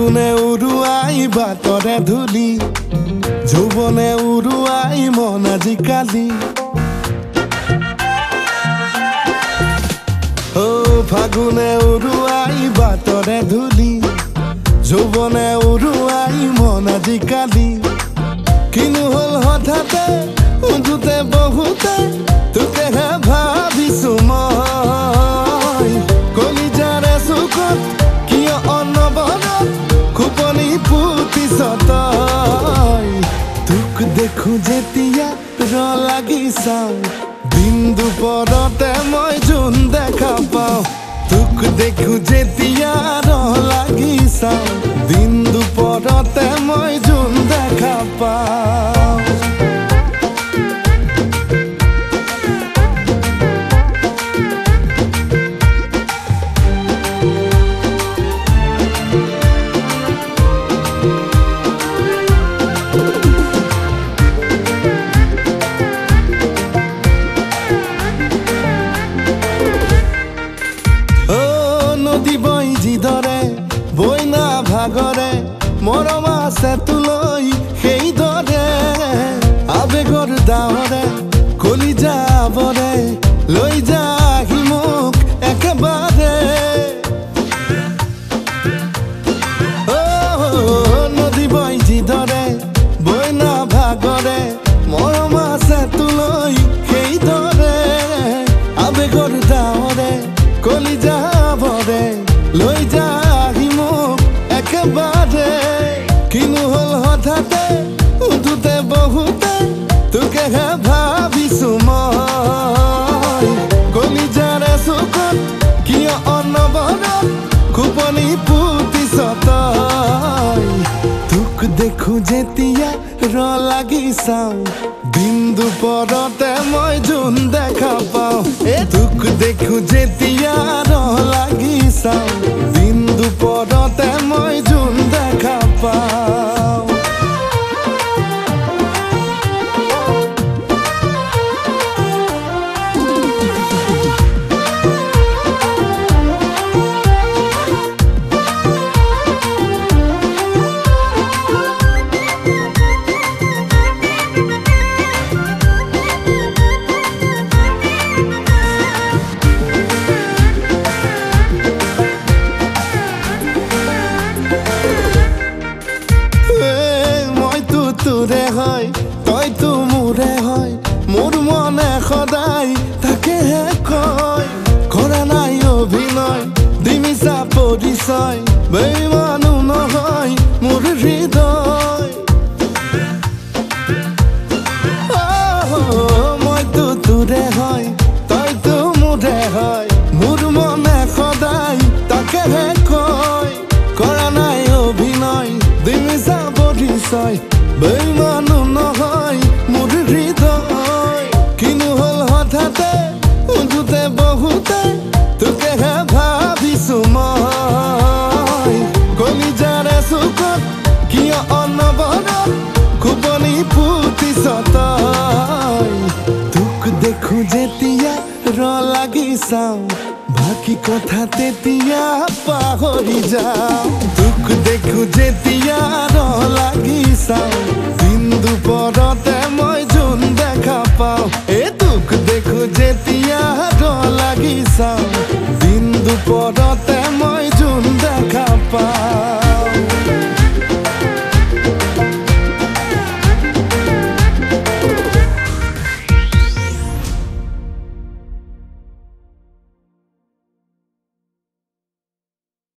ফাগুনে উৰুৱাই বাটৰে ধূলি যৌৱনে উৰুৱাই মন আজিকালি ফাগুনে উৰুৱাই বাটৰে ধূলি যৌৱনে উৰুৱাই মন আজিকালি কিনো হ'ল হঠাতে উঠোতে বহুতে তোকেহে ভাবিছো মই কলিজাৰে চুকত কিয় অনবৰত খোপনি পুতিছ তই তোক দেখো যেতিয়া লাগি চাওঁ দিন দুপৰতে মই জোন দেখা পাওঁ তোক দেখো যেতিয়া লাগি চাওঁ দিন দুপৰতে মই জোন দেখা পাওঁ বইনা ভাগৰে মৰম আছে তোলৈ সেইদৰে আবেগৰ ডাৱৰে কলিজাবৰে লৈ যাহি মোক একেবাৰে নদী বৈ যিদৰে বইনা ভাগৰে মৰম আছে তোলৈ সেইদৰে আবেগৰ ডাৱৰে কলিজাবৰে লৈ যা একেবাৰে কিনো হ'ল হঠাতে উঠোতে বহুতে তোকেহে ভাবিছো মই কলিজাৰে চুকত কিয় অনবৰত খোপনি পুতিছ তই তোক দেখো যেতিয়া লাগি চাওঁ দিন দুপৰতে মই জোন দেখা পাওঁ তোক দেখো যেতিয়া লাগি চাওঁ দিন দুপৰতে মই জোন দেখা পাওঁ তোৰে হয় তইতো মোৰে হয় মোৰ মনে সদায় তাকেহে কয় কৰা নাই অভিনয় দিমিছা পৰিচয় বেইমানো নহয় মোৰ হৃদয় মইতো তোৰে হয় তইতো মোৰে হয় মোৰ মনে সদায় তাকেহে কয় কৰা নাই অভিনয় দিমিছা পৰিচয় বেইমানো নহয় মোৰ হৃদয় কিনো হ'ল হঠাতে উঠোতে বহুতে তোকেহে ভাবিছো মই কলিজাৰে চুকত কিয় অনবৰত খোপনি পুতিছ তই তোক দেখো যেতিয়া লাগি চাওঁ বাকী কথা তেতিয়া পাহৰি যাওঁ তোক দেখো যেতিয়া লাগি চাওঁ দিন দুপৰতে